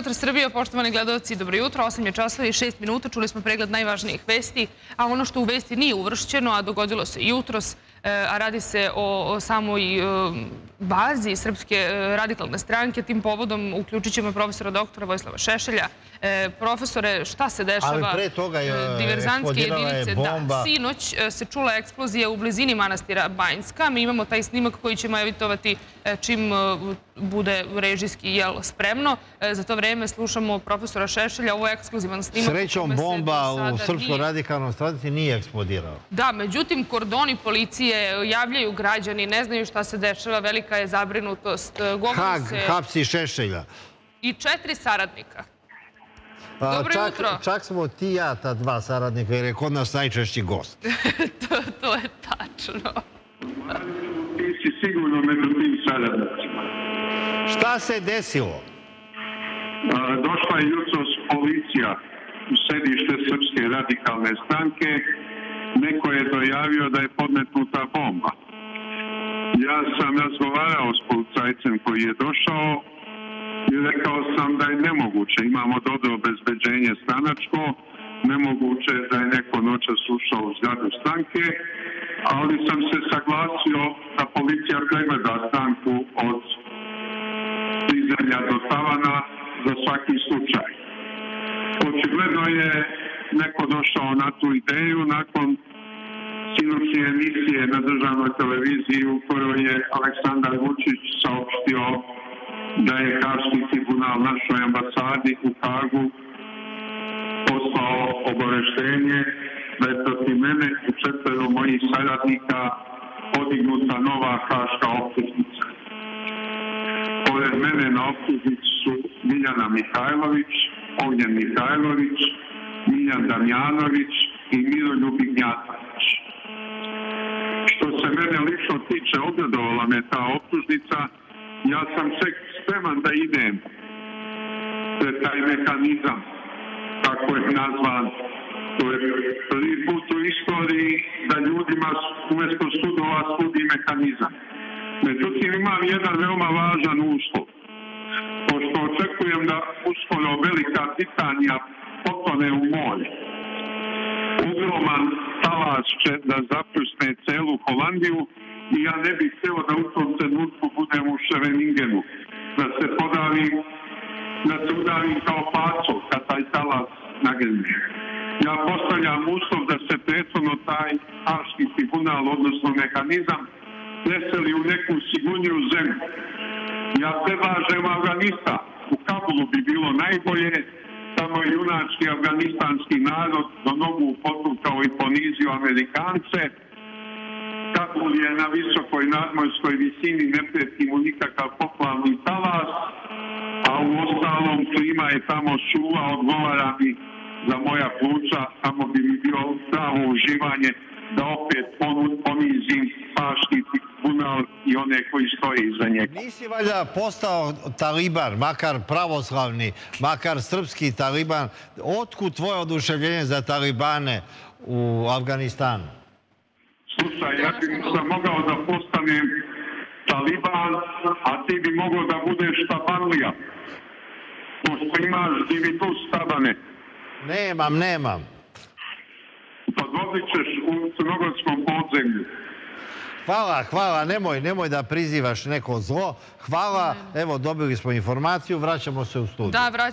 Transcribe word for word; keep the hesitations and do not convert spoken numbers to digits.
Dobro jutro Srbijo, poštovani gledalci, dobro jutro. osam je časova i šest minuta, čuli smo pregled najvažnijih vesti, a ono što u vesti nije uvršćeno, a dogodilo se jutros, a radi se o samoj bazi Srpske radikalne stranke. Tim povodom uključit ćemo profesora doktora Vojislava Šešelja. Profesore, šta se dešava? Ali pre toga je eksplodirala je bomba. Sinoć se čula eksplozija u blizini manastira Banjska. Mi imamo taj snimak koji ćemo evitovati čim bude režijski spremno. Za to vreme slušamo profesora Šešelja. Ovo je ekskluzivan snimak. Srećom, bomba u Srpskoj radikalnoj stranci nije eksplodirala. Da, međutim, kordoni policije javljaju građani, ne znaju šta se dešava, velika je zabrinutost. Hag, hapsi Šešelja. I četiri saradnika. Dobro jutro. Čak smo ti i ja, ta dva saradnika, jer je kod nas najčešći gost. To je tačno. Ti si sigurno među tim saradnicima. Šta se desilo? Došla je jutros policija u sedište Srpske radikalne stranke. Neko je dojavio da je podmetnuta bomba. Ja sam razgovarao s policajcem koji je došao i rekao sam da je nemoguće. Imamo dobro obezbeđenje stranačko. Nemoguće da je neko noćas ušao u zgradu stranke, ali sam se saglasio da policija pregleda stranku od dizanja do tavana za svaki slučaj. Očigledno je neko došao na tu ideju nakon sinoćne emisije na državnoj televiziji u kojoj je Aleksandar Vučić saopštio da je Haški tribunal našoj ambasadi u Hagu poslao obaveštenje da je protiv mene i četvero mojih saradnika podignuta nova haška optužnica. Pored mene na optužnici su Miljana Mihajlović, Ognjen Mihajlović, Miljan Damjanović i Miroljub Ignjatović. Što se mene lično tiče, obradovala me ta optužnica. Ja sam ček spreman da idem pred taj mehanizam, tako je nazvan. To je prvi put u istoriji da ljudima umjesto sudova sudi mehanizam. Međutim, imam jedan veoma važan uslov. Pošto očekujem da uskoro Velika Britanija potone u more, ogroman talas će da zapljusne celu Holandiju i ja ne bih htio da u tom trenutku budem u Ševeningenu, da se podavim, da se udavim kao pacov kad taj talas nagrne. Ja postavljam uslov da se prethodno taj Haški tribunal, odnosno mehanizam, preseli u neku sigurniju zemlju. Ja predlažem Afganistan. U Kabulu bi bilo najbolje. Tamo je junački afganistanski narod do nogu potukao i ponizio Amerikance. Kabul je na visokoj nadmorskoj visini, ne prijeti mu nikakav poplavni talas, a u ostalom klima je tamo suva, odgovara mi za moja pluća, tamo bi mi bio pravo uživanje da opet ponizim Haški tribunal i one koji stoje iza njega. Nisi valjda postao taliban, makar pravoslavni, makar srpski taliban. Otkud tvoje oduševljenje za talibane u Afganistanu? Slušaj, ja bi sam mogao da postanem taliban, a ti bi mogao da budeš tabanlija. Pošto imaš divitus tabane. Nemam, nemam. Pa dobit ćeš u crnogorskom podzemlju. Hvala, hvala. Nemoj, nemoj da prizivaš neko zlo. Hvala. Evo, dobili smo informaciju. Vraćamo se u studiju.